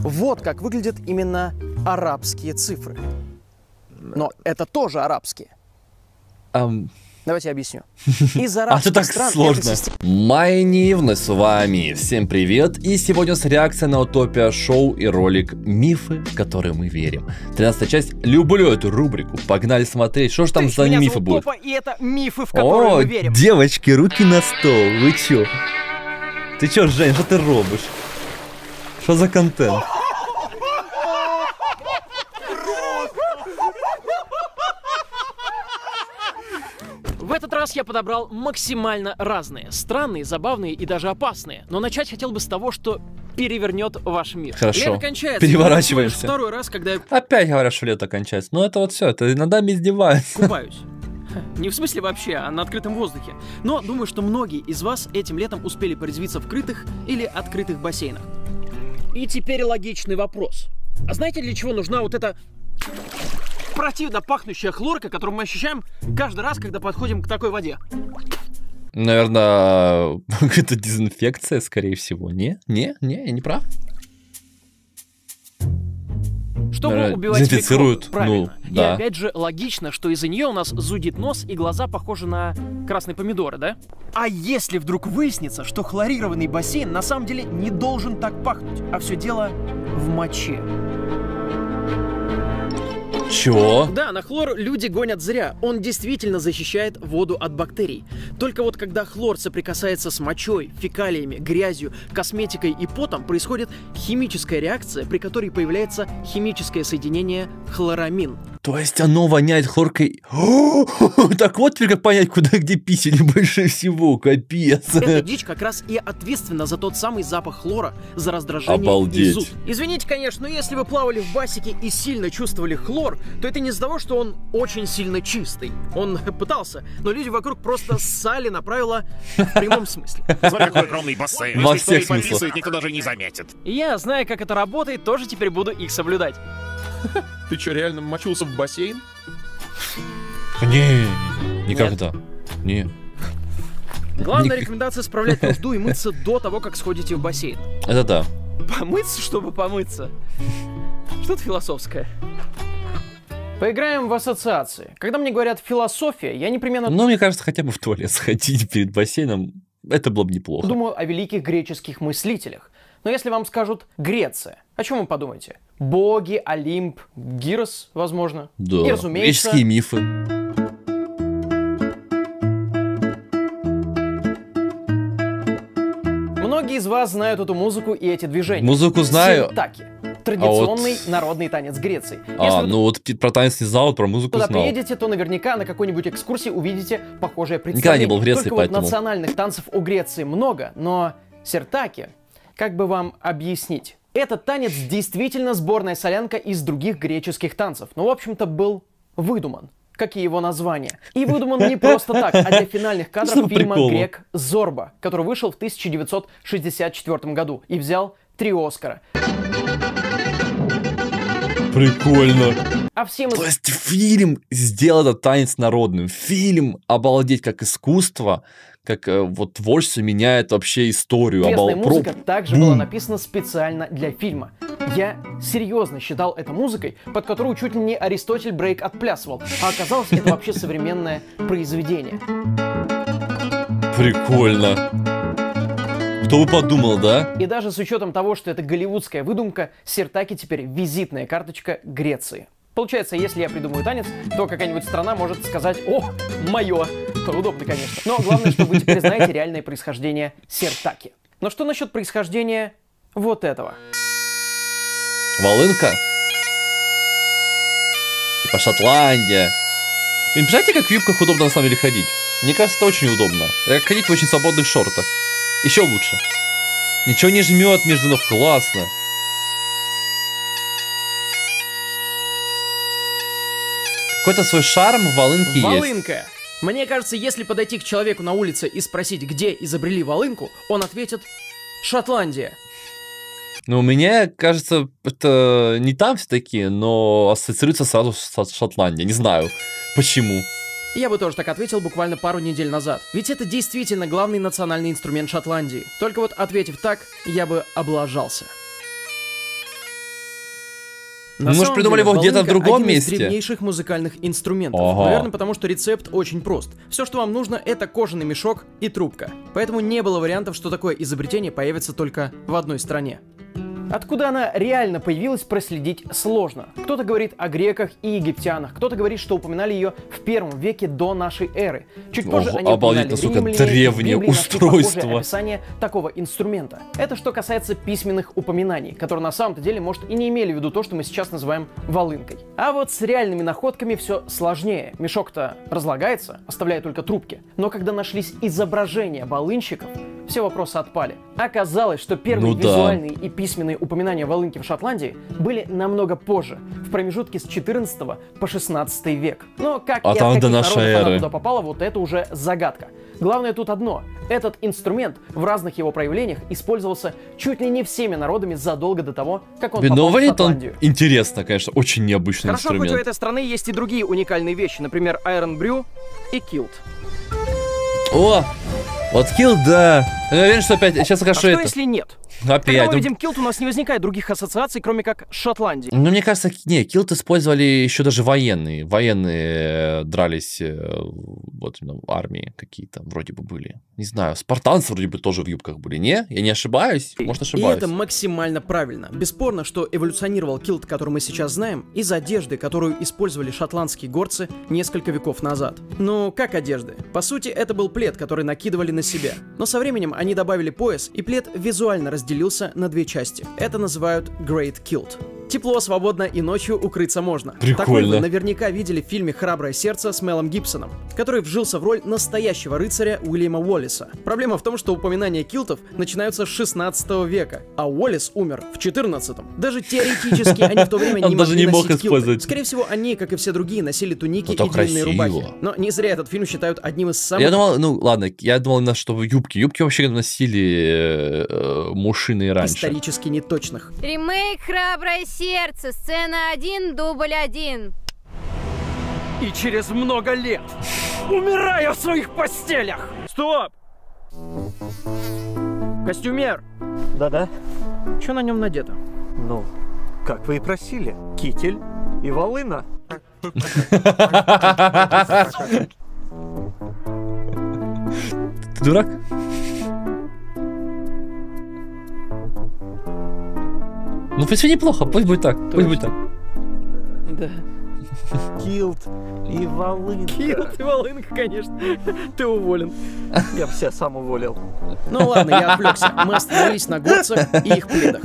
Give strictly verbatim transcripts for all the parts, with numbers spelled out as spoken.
Вот как выглядят именно арабские цифры. Но это тоже арабские. Um... Давайте я объясню. Из а что так сложно? Майнивны с вами. Всем привет. И сегодня с реакция на Утопия шоу и ролик «Мифы, в которые мы верим». тринадцатая часть. Люблю эту рубрику. Погнали смотреть, что же там за мифы будут. И это мифы, в которые О, мы верим. Девочки, руки на стол. Вы чё? Ты чё, Жень, что ты робишь? Что за контент? В этот раз я подобрал максимально разные, странные, забавные и даже опасные. Но начать хотел бы с того, что перевернет ваш мир. Хорошо, лето кончается. переворачиваемся. Второй раз, когда я... Опять говорят, что лето кончается. Но это вот все, это иногда издеваются. Купаюсь. Не в смысле вообще, а на открытом воздухе. Но думаю, что многие из вас этим летом успели порезвиться в крытых или открытых бассейнах. И теперь логичный вопрос. А знаете, для чего нужна вот эта противно пахнущая хлорка, которую мы ощущаем каждый раз, когда подходим к такой воде? Наверное, это дезинфекция, скорее всего. Не? Не? Не? Я не прав? Чтобы Наверное, убивать микробы, правильно. Ну, и да. опять же, логично, что из-за нее у нас зудит нос и глаза похожи на красные помидоры, да? А если вдруг выяснится, что хлорированный бассейн на самом деле не должен так пахнуть, а все дело в моче? Чего? Да, на хлор люди гонят зря. Он действительно защищает воду от бактерий. Только вот когда хлор соприкасается с мочой, фекалиями, грязью, косметикой и потом, происходит химическая реакция, при которой появляется химическое соединение хлорамин. То есть оно воняет хлоркой. Так вот теперь как понять, куда где писали больше всего, капец. Эта дичь как раз и ответственна за тот самый запах хлора, за раздражение Обалдеть. и зуд. Извините, конечно, но если вы плавали в басике и сильно чувствовали хлор, то это не из-за того, что он очень сильно чистый. Он пытался, но люди вокруг просто ссали на правила в прямом смысле. Смотри, какой огромный бассейн. Во Если всех кто-то смыслах. пописает, никто даже не заметит. Я, зная, как это работает, тоже теперь буду их соблюдать. Ты что, реально мочился в бассейн? Не, никогда. Не. Главная Ник- рекомендация — справлять нужду и мыться до того, как сходите в бассейн. Это да. Помыться, чтобы помыться? Что-то философское. Поиграем в ассоциации. Когда мне говорят «философия», я непременно Ну, мне кажется, хотя бы в туалет сходить перед бассейном, это было бы неплохо. думаю о великих греческих мыслителях. Но если вам скажут «Греция», о чем вы подумаете? Боги, Олимп, Гирос, возможно? Да, И, разумеется, греческие мифы. многие из вас знают эту музыку и эти движения. Музыку знаю. Сиртаки. Традиционный А вот- народный танец Греции. А, Если вы ну вот про танец не знал, про музыку туда знал. приедете, то наверняка на какой-нибудь экскурсии увидите похожее Никогда представление. не был в Греции, Только поэтому... вот национальных танцев у Греции много, но сиртаки, как бы вам объяснить? Этот танец действительно сборная солянка из других греческих танцев, но, в общем-то, был выдуман, как и его название. И выдуман не просто так, а для финальных Что кадров по фильма приколу? «Грек Зорба», который вышел в тысяча девятьсот шестьдесят четвёртом году и взял три Оскара. Прикольно. А всем из То есть фильм сделал этот танец народным. Фильм, обалдеть, как искусство, как э, вот творчество меняет вообще историю. Известная Обал- музыка про- также Бум. была написана специально для фильма. Я серьезно считал это музыкой, под которую чуть ли не Аристотель брейк отплясывал, а оказалось, это вообще современное произведение. Прикольно. Кто бы подумал, да? И даже с учетом того, что это голливудская выдумка, сиртаки теперь визитная карточка Греции. Получается, если я придумаю танец, то какая-нибудь страна может сказать: «О, мое!» Удобно, конечно. Но главное, что вы теперь знаете реальное происхождение сиртаки. Но что насчет происхождения вот этого? Волынка? Типа Шотландия. Блин, представляете, как в юбках удобно на самом деле ходить? Мне кажется, это очень удобно. Это как ходить в очень свободных шортах. Еще лучше. Ничего не жмет между ног, классно. Какой-то свой шарм в волынке есть. Волынка. Мне кажется, если подойти к человеку на улице и спросить, где изобрели волынку, он ответит: Шотландия. Ну, у меня, кажется, это не там все такие, но ассоциируется сразу с Шотландией. Не знаю, почему. Я бы тоже так ответил буквально пару недель назад. Ведь это действительно главный национальный инструмент Шотландии. Только вот ответив так, я бы облажался. На Мы же придумали его где-то в другом один из месте. древнейших музыкальных инструментов. Ага. Наверное, потому что рецепт очень прост. Все, что вам нужно, это кожаный мешок и трубка. Поэтому не было вариантов, что такое изобретение появится только в одной стране. Откуда она реально появилась, проследить сложно. Кто-то говорит о греках и египтянах, кто-то говорит, что упоминали ее в первом веке до нашей эры. Чуть позже Ого, они обалдеть, упоминали насколько римляне, и в древнее Библии нашли устройство. похожее описание такого инструмента. Это что касается письменных упоминаний, которые на самом-то деле, может, и не имели в виду то, что мы сейчас называем волынкой. А вот с реальными находками все сложнее. Мешок-то разлагается, оставляя только трубки. Но когда нашлись изображения волынщиков, все вопросы отпали. Оказалось, что первые Ну да. визуальные и письменные упоминания волынки в Шотландии были намного позже, в промежутке с четырнадцатого по шестнадцатый век. Но как А и там от до каких нашей народов она эры. туда попала, вот это уже загадка. Главное тут одно. Этот инструмент в разных его проявлениях использовался чуть ли не всеми народами задолго до того, как он Блин, попал ну в выглядит он Шотландию. интересно, конечно, очень необычный Хорошо, хоть у инструмент. этой страны есть и другие уникальные вещи, например, Iron Brew и Kilt. О, вот килл, да. Я уверен, что опять, сейчас А скажу что это. если нет? Когда Опять. мы Ну, видим Kilt, у нас не возникает других ассоциаций, кроме как Шотландии. ну, мне кажется, не, килт использовали еще даже военные. Военные э, дрались э, вот именно в армии какие-то вроде бы были. Не знаю, спартанцы вроде бы тоже в юбках были, не? Я не ошибаюсь? Может, И ошибаюсь. это максимально правильно. Бесспорно, что эволюционировал килт, который мы сейчас знаем, из одежды, которую использовали шотландские горцы несколько веков назад. Ну, как одежды? По сути, это был плед, который накидывали на себя. Но со временем они добавили пояс, и плед визуально разделился на две части. Это называют Great Kilt. Тепло, свободно и ночью укрыться можно. Прикольно. Такой вы наверняка видели в фильме «Храброе сердце» с Мелом Гибсоном, который вжился в роль настоящего рыцаря Уильяма Уоллиса. Проблема в том, что упоминания килтов начинаются с шестнадцатого века, а Уоллис умер в четырнадцатом. Даже теоретически они в то время Он не даже могли не мог носить килты. использовать. Скорее всего, они, как и все другие, носили туники Зато и длинные красиво. рубахи. Но не зря этот фильм считают одним из самых... Я думал, ну ладно, я думал, на что юбки. Юбки вообще носили э, мужчины раньше. исторически неточных. Ремейк «Храброе сердце», сцена один, дубль один. И через много лет, умирая в своих постелях. Стоп! Костюмер, Да-да. что на нем надето? Ну, как вы и просили. Китель и волына. Ты дурак? Ну, в принципе, неплохо, пусть будет так, пусть будет так. Да. Килт и волынка. Килт и волынка, конечно. Ты уволен. Я бы себя сам уволил. Ну ладно, я отвлекся. Мы остановились на горцах и их пледах.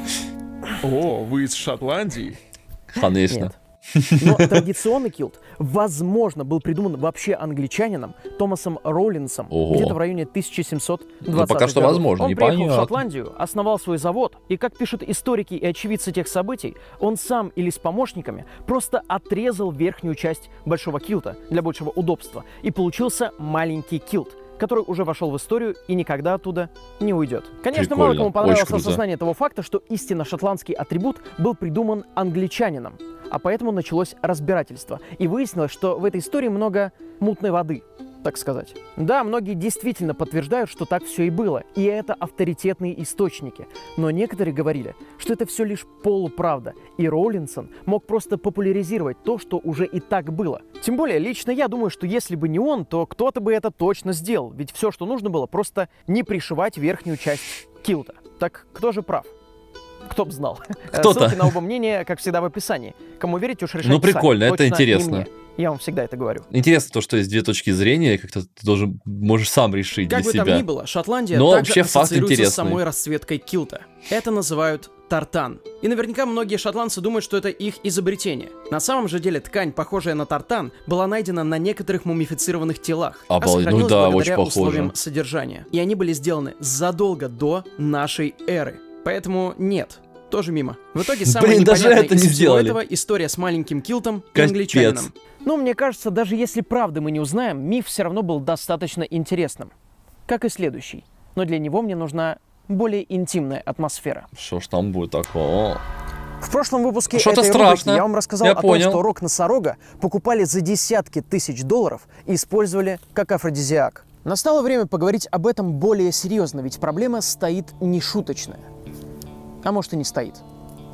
О, вы из Шотландии? Конечно. Нет. Но традиционный килт, возможно, был придуман вообще англичанином Томасом Роулинсом Ого. где-то в районе тысяча семьсот двадцатых Ну, пока что годов. возможно, Он приехал непонятно. в Шотландию, основал свой завод, и, как пишут историки и очевидцы тех событий, он сам или с помощниками просто отрезал верхнюю часть большого килта для большего удобства, и получился маленький килт, который уже вошел в историю и никогда оттуда не уйдет. Конечно, мало Прикольно, кому понравилось очень круто. осознание того факта, что истинно шотландский атрибут был придуман англичанином, а поэтому началось разбирательство. И выяснилось, что в этой истории много мутной воды, так сказать. Да, многие действительно подтверждают, что так все и было, и это авторитетные источники. Но некоторые говорили, что это все лишь полуправда, и Роулинсон мог просто популяризировать то, что уже и так было. Тем более, лично я думаю, что если бы не он, то кто-то бы это точно сделал, ведь все, что нужно было, просто не пришивать верхнюю часть килта. Так кто же прав? Кто б знал. Кто-то. Ссылки на оба мнения, как всегда, в описании. Кому верить, уж решайте Ну, прикольно, сами. это Точно не интересно. мне. Я вам всегда это говорю. Интересно то, что есть две точки зрения, как-то ты должен, можешь сам решить Как для бы там себя. ни было, Шотландия Но также вообще факт ассоциируется с интересный. самой расцветкой килта. Это называют тартан. И наверняка многие шотландцы думают, что это их изобретение. На самом же деле ткань, похожая на тартан, была найдена на некоторых мумифицированных телах. а Обалдеть, ну сохранилась да, благодаря очень похоже. условиям содержания. И они были сделаны задолго до нашей эры. Поэтому нет. Тоже мимо. В итоге самое Блин, даже непонятное это из не всего сделали. этого история с маленьким килтом и Капец. англичанином. Но мне кажется, даже если правды мы не узнаем, миф все равно был достаточно интересным. Как и следующий. Но для него мне нужна более интимная атмосфера. Что ж там будет такого? В прошлом выпуске Что-то этой страшно. рубрики я вам рассказал Я о понял. том, что рог носорога покупали за десятки тысяч долларов и использовали как афродизиак. Настало время поговорить об этом более серьезно, ведь проблема стоит нешуточная. А может и не стоит.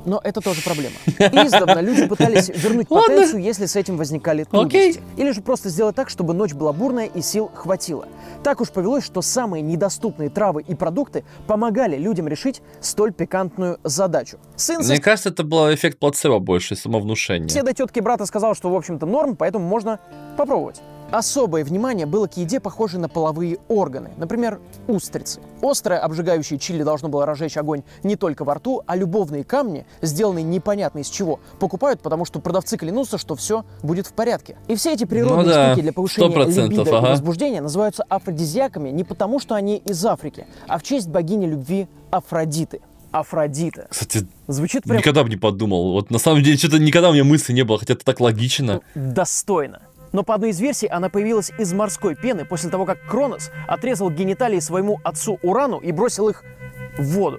Но это тоже проблема. Издавна люди пытались вернуть потенцию, если с этим возникали трудности. Или же просто сделать так, чтобы ночь была бурная и сил хватило. Так уж повелось, что самые недоступные травы и продукты помогали людям решить столь пикантную задачу. Сын Мне кажется, это был эффект плацебо больше, самовнушение. соседа тетки брата сказал, что в общем-то норм, поэтому можно попробовать. Особое внимание было к еде, похожей на половые органы. Например, устрицы. Острое обжигающее чили должно было разжечь огонь не только во рту, а любовные камни, сделанные непонятно из чего, покупают, потому что продавцы клянутся, что все будет в порядке. И все эти природные Ну да, штуки для повышения либидо ага. и возбуждения называются афродизиаками не потому, что они из Африки, а в честь богини любви Афродиты. Афродита. Кстати, Звучит прям никогда бы не подумал. Вот на самом деле, что-то никогда у меня мысли не было, хотя это так логично. достойно. Но по одной из версий она появилась из морской пены после того, как Кронос отрезал гениталии своему отцу Урану и бросил их в воду.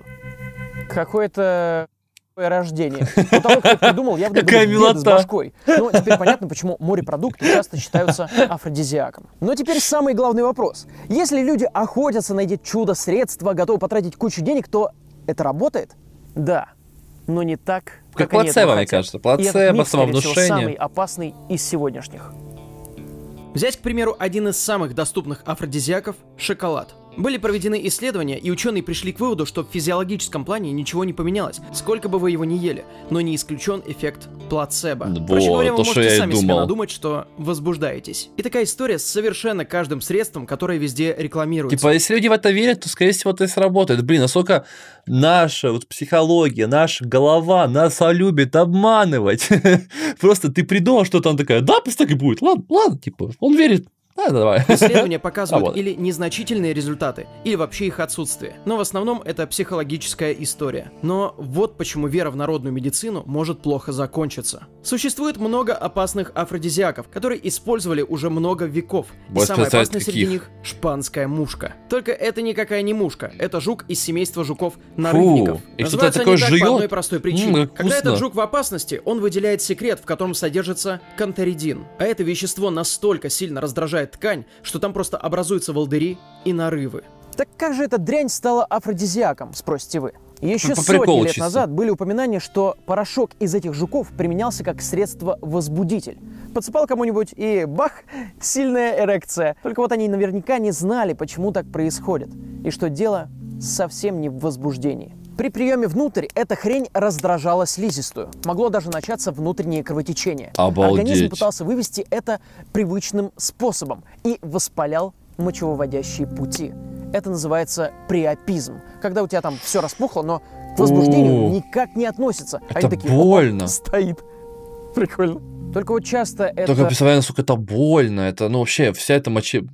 Какое-то рождение. У того, кто придумал, явно Какая были беды с милота. башкой. Но теперь понятно, почему морепродукты часто считаются афродизиаком. Но теперь самый главный вопрос. Если люди охотятся на эти чудо-средства, готовы потратить кучу денег, то это работает? Да. Но не так, Как как они плацебо, этого мне хотят. кажется. И этот Плацебо, миф, скорее всего, самовнушение. самый опасный из сегодняшних. Взять, к примеру, один из самых доступных афродизиаков – шоколад. Были проведены исследования, и ученые пришли к выводу, что в физиологическом плане ничего не поменялось, сколько бы вы его ни ели, но не исключен эффект плацебо. Вот, Проще говоря, вы то, что можете я и сами себе думал. надумать, что возбуждаетесь. И такая история с совершенно каждым средством, которое везде рекламируется. Типа, если люди в это верят, то, скорее всего, это и сработает. Блин, насколько наша вот психология, наша голова нас любит обманывать. Просто ты придумал что-то, она такая, да, пусть так и будет. Ладно, ладно, типа, он верит. Да, давай. Исследования показывают А вот. или незначительные результаты, или вообще их отсутствие. Но в основном это психологическая история. Но вот почему вера в народную медицину может плохо закончиться. Существует много опасных афродизиаков, которые использовали уже много веков. И Можешь самый представить, опасный среди каких? них – шпанская мушка. Только это никакая не мушка, это жук из семейства жуков-нарывников. и что-то Называются такое они так по жует? одной простой причине. М, как Когда вкусно. этот жук в опасности, он выделяет секрет, в котором содержится канторидин. А это вещество настолько сильно раздражает ткань, что там просто образуются волдыри и нарывы. Так как же эта дрянь стала афродизиаком, спросите вы? Еще По сотни приколу лет чисто. назад были упоминания, что порошок из этих жуков применялся как средство-возбудитель. Подсыпал кому-нибудь и бах, сильная эрекция. Только вот они наверняка не знали, почему так происходит. И что дело совсем не в возбуждении. При приеме внутрь эта хрень раздражала слизистую. Могло даже начаться внутреннее кровотечение. Обалдеть. Организм пытался вывести это привычным способом и воспалял мочевыводящие пути. Это называется приопизм. Когда у тебя там все распухло, но к возбуждению О, никак не относится. это Они такие, больно. «Опа, стоит. Прикольно. Только вот часто это... Только представляю, насколько это больно. Это, ну, вообще, вся эта мочи...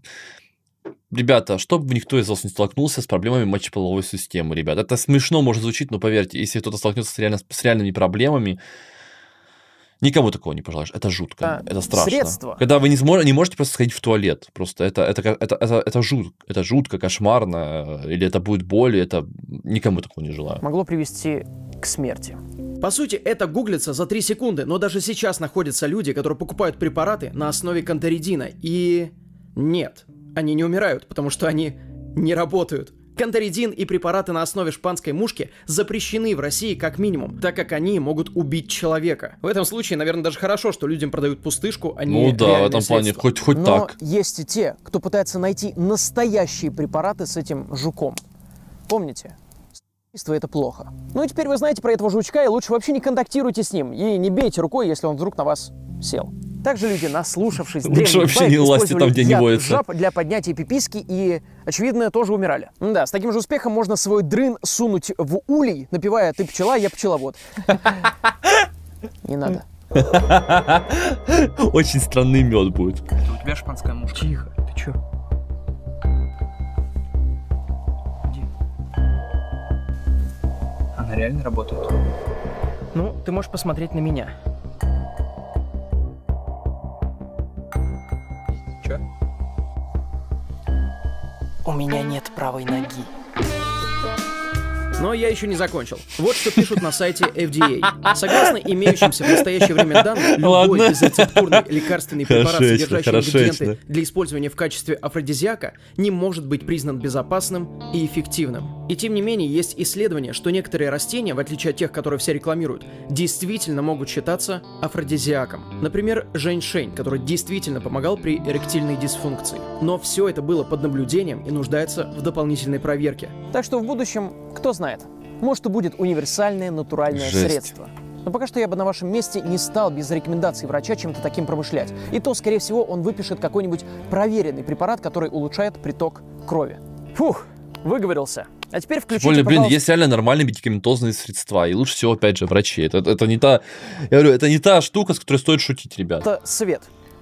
Ребята, чтобы никто из вас не столкнулся с проблемами мочеполовой системы, ребят. Это смешно может звучить, но поверьте, если кто-то столкнется с, реально, с реальными проблемами, никому такого не пожелаешь. Это жутко, А, это страшно. средства. Когда вы не, сможете, не можете просто сходить в туалет. Просто это, это, это, это, это, жут, это жутко, кошмарно. Или это будет боль, это никому такого не желаю. могло привести к смерти. По сути, это гуглится за три секунды, но даже сейчас находятся люди, которые покупают препараты на основе канторидина. И нет, они не умирают, потому что они не работают. Канторидин и препараты на основе шпанской мушки запрещены в России как минимум, так как они могут убить человека. В этом случае, наверное, даже хорошо, что людям продают пустышку, а не Ну да, в реальные этом плане средства. хоть, хоть Но так. есть и те, кто пытается найти настоящие препараты с этим жуком. Помните? Убийство — это плохо. Ну и теперь вы знаете про этого жучка, и лучше вообще не контактируйте с ним. И не бейте рукой, если он вдруг на вас сел. Также люди, наслушавшись Лучше древних вообще байк, не лазьте использовали там, где не яд водится. жаб для поднятия пиписки и, очевидно, тоже умирали. Да, с таким же успехом можно свой дрын сунуть в улей, напевая «ты пчела, я пчеловод». Не надо. Очень странный мед будет. У тебя шпанская мушка. Тихо, ты чё? Она реально работает? Ну, ты можешь посмотреть на меня. Чё? У меня нет правой ноги. Но я еще не закончил. Вот что пишут на сайте эф ди эй. Согласно имеющимся в настоящее время данным, любой Ладно. безрецептурный лекарственный препарат, Хорошечно, содержащий хорошечно. ингредиенты для использования в качестве афродизиака, не может быть признан безопасным и эффективным. И тем не менее, есть исследования, что некоторые растения, в отличие от тех, которые все рекламируют, действительно могут считаться афродизиаком. Например, женьшень, который действительно помогал при эректильной дисфункции. Но все это было под наблюдением и нуждается в дополнительной проверке. Так что в будущем, кто знает, может и будет универсальное натуральное Жесть. средство. Но пока что я бы на вашем месте не стал без рекомендаций врача чем-то таким промышлять. И то, скорее всего, он выпишет какой-нибудь проверенный препарат, который улучшает приток крови. Фух, выговорился. А теперь включите, Более, блин, пожалуйста... есть реально нормальные медикаментозные средства. И лучше всего, опять же, врачи. Это, это не та... Я говорю, это не та штука, с которой стоит шутить, ребят. Это свет.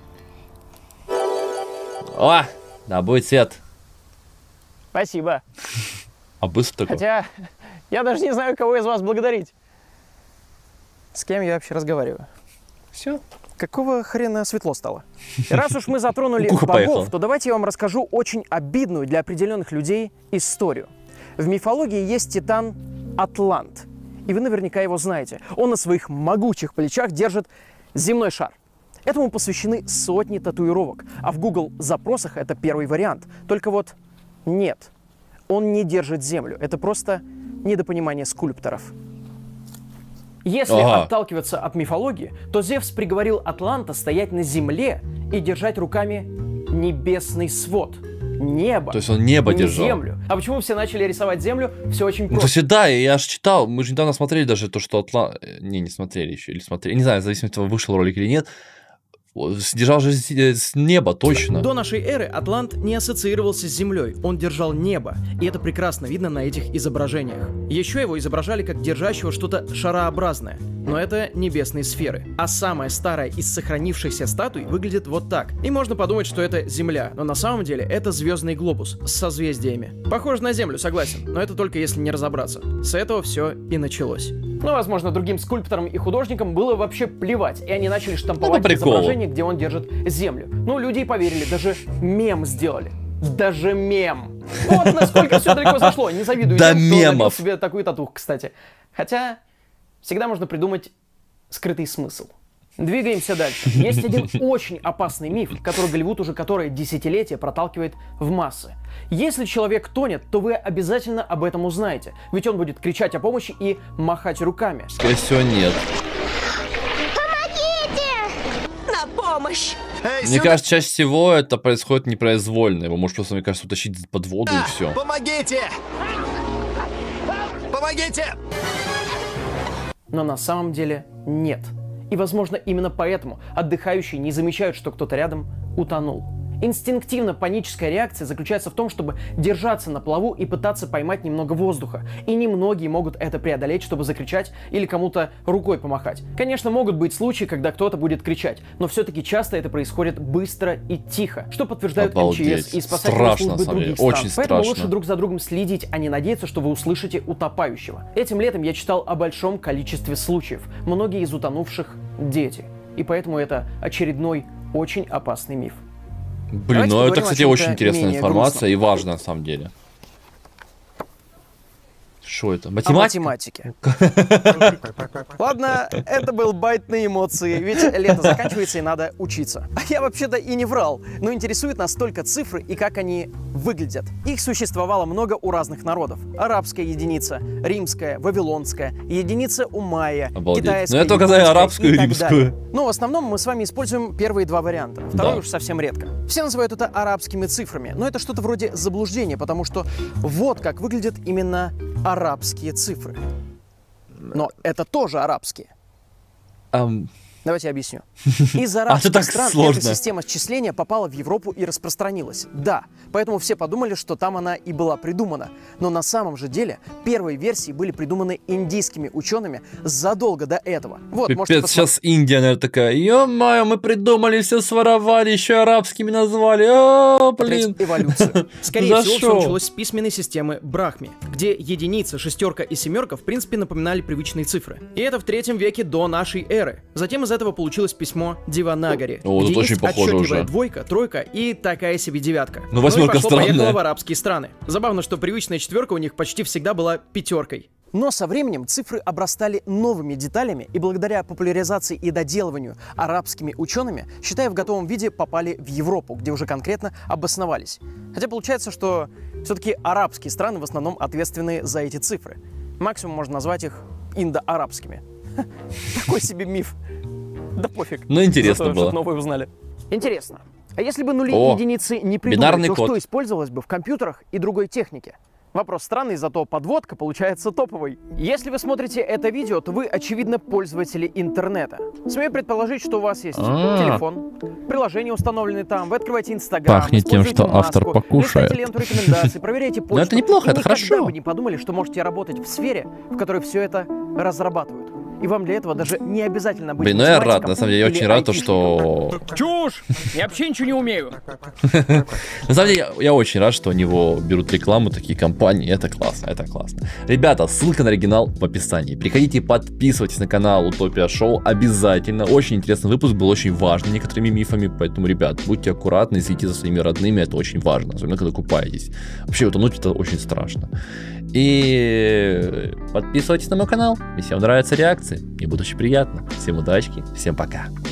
О, да, будет свет. Спасибо. А быстро такой. Хотя я даже не знаю, кого из вас благодарить. С кем я вообще разговариваю? Все. Какого хрена светло стало? И раз уж мы затронули Куха богов, поехала. то давайте я вам расскажу очень обидную для определенных людей историю. В мифологии есть титан Атлант. И вы наверняка его знаете. Он на своих могучих плечах держит земной шар. Этому посвящены сотни татуировок. А в Google запросах это первый вариант. Только вот нет. Он не держит землю. Это просто недопонимание скульпторов. Если Ага. отталкиваться от мифологии, то Зевс приговорил Атланта стоять на земле и держать руками небесный свод. Небо. То есть он небо не держал. землю. А почему все начали рисовать землю? Все очень Ну, просто. кстати, да, я аж читал, мы же недавно смотрели даже то, что Атлант... Не, не смотрели еще, или смотрели, не знаю, в зависимости от того, вышел ролик или нет. Держал же с с неба, точно. До нашей эры Атлант не ассоциировался с землей, он держал небо, и это прекрасно видно на этих изображениях. Еще его изображали как держащего что-то шарообразное, но это небесные сферы. А самая старая из сохранившихся статуй выглядит вот так. И можно подумать, что это Земля, но на самом деле это звездный глобус с созвездиями. Похоже на Землю, согласен, но это только если не разобраться. С этого все и началось. Ну, возможно, другим скульпторам и художникам было вообще плевать, и они начали штамповать Это прикол. изображение, где он держит землю. Ну, люди и поверили, даже мем сделали. Даже мем. Вот насколько все далеко зашло. Не завидую До тем, кто набил мемов. себе такую татуху, кстати. Хотя, всегда можно придумать скрытый смысл. Двигаемся дальше. Есть один очень опасный миф, который Голливуд уже которое десятилетие проталкивает в массы. Если человек тонет, то вы обязательно об этом узнаете. Ведь он будет кричать о помощи и махать руками. Скорее всего, нет. На помощь! Мне кажется, чаще всего это происходит непроизвольно. Его может просто, мне кажется, утащить под воду и все. Помогите! Помогите! Но на самом деле нет. И, возможно, именно поэтому отдыхающие не замечают, что кто-то рядом утонул. Инстинктивно паническая реакция заключается в том, чтобы держаться на плаву и пытаться поймать немного воздуха. И немногие могут это преодолеть, чтобы закричать или кому-то рукой помахать. Конечно, могут быть случаи, когда кто-то будет кричать, но все-таки часто это происходит быстро и тихо, что подтверждают Обалдеть. эм че эс и спасательные Страшно, службы на самом других деле. стран. Очень Поэтому страшно. лучше друг за другом следить, а не надеяться, что вы услышите утопающего. Этим летом я читал о большом количестве случаев. Многие из утонувших – дети. И поэтому это очередной очень опасный миф. Блин, Давайте ну это, поговорим о кстати, чем-то очень интересная менее информация грустном. и важная на самом деле. Что это? О Математика? математике. Ладно, это был байт на эмоции, ведь лето заканчивается и надо учиться. А я вообще-то и не врал, но интересует нас только цифры и как они выглядят. Их существовало много у разных народов. Арабская единица, римская, вавилонская, единица у майя, Обалдеть. китайская, Ну, я только знаю японская арабскую и так римскую. далее. Но в основном мы с вами используем первые два варианта. Второй Да. уж совсем редко. Все называют это арабскими цифрами, но это что-то вроде заблуждения, потому что вот как выглядят именно арабские цифры. Но это тоже арабские. Ам, Давайте я объясню. Из А арабских это так стран сложно. эта система счисления попала в Европу и распространилась. Да, поэтому все подумали, что там она и была придумана. Но на самом же деле первые версии были придуманы индийскими учеными задолго до этого. Вот, можете Пипец, посмотреть. сейчас Индия, наверное, такая, ё-моё, мы придумали, все своровали, еще и арабскими назвали, о, блин. Эволюцию. Скорее За всего, шо? все началось с письменной системы Брахми, где единица, шестерка и семерка в принципе напоминали привычные цифры. И это в третьем веке до нашей эры. Затем из из этого получилось письмо Деванагари. О, тут очень похоже уже. Двойка, тройка и такая себе девятка. Ну, восьмерка странная. Поехала в арабские страны. Забавно, что привычная четверка у них почти всегда была пятеркой. Но со временем цифры обрастали новыми деталями, и благодаря популяризации и доделыванию арабскими учеными, считая в готовом виде, попали в Европу, где уже конкретно обосновались. Хотя получается, что все-таки арабские страны в основном ответственны за эти цифры. Максимум можно назвать их индоарабскими. Такой себе миф. Да пофиг. Ну, интересно Зато было. что-то новое узнали. Интересно. А если бы нули О, и единицы не придумали, бинарный то код. что использовалось бы в компьютерах и другой технике? Вопрос странный, зато подводка получается топовой. Если вы смотрите это видео, то вы, очевидно, пользователи интернета. Смею предположить, что у вас есть А-а-а. телефон, приложение установлены там, вы открываете Инстаграм, Пахнет тем, используете что автор маску, покушает. листаете ленту рекомендаций, проверяете почту. Но это неплохо, и это никогда хорошо. бы не подумали, что можете работать в сфере, в которой все это разрабатывают. И вам для этого даже не обязательно быть Блин, ну я рад, математиком на самом деле, я или очень рад, то, айтишником. что... Чушь! Я вообще ничего не умею. На самом деле, я, я очень рад, что у него берут рекламу такие компании. Это классно, это классно. Ребята, ссылка на оригинал в описании. Приходите, подписывайтесь на канал Утопия Шоу обязательно. Очень интересный выпуск, был очень важный некоторыми мифами. Поэтому, ребят, будьте аккуратны, следите за своими родными, это очень важно. Особенно, когда купаетесь. Вообще, утонуть это очень страшно. И подписывайтесь на мой канал, если вам нравятся реакции. Мне будет очень приятно. Всем удачи, всем пока.